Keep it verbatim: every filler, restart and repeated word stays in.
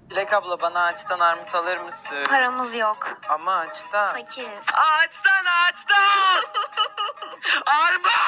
Dilek abla bana ağaçtan armut alır mısın? Paramız yok. Ama ağaçtan. Fakiriz. Ağaçtan ağaçtan. Armut.